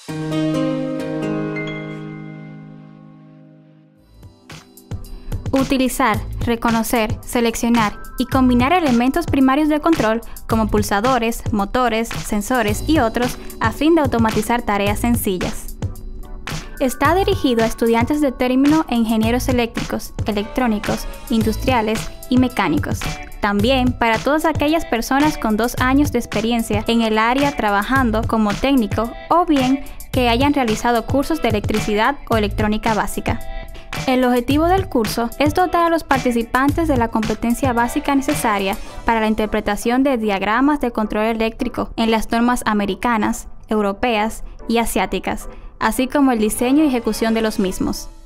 Utilizar, reconocer, seleccionar y combinar elementos primarios de control como pulsadores, motores, sensores y otros a fin de automatizar tareas sencillas. Está dirigido a estudiantes de término e ingenieros eléctricos, electrónicos, industriales y mecánicos. También para todas aquellas personas con 2 años de experiencia en el área trabajando como técnico o bien que hayan realizado cursos de electricidad o electrónica básica. El objetivo del curso es dotar a los participantes de la competencia básica necesaria para la interpretación de diagramas de control eléctrico en las normas americanas, europeas y asiáticas, así como el diseño y ejecución de los mismos.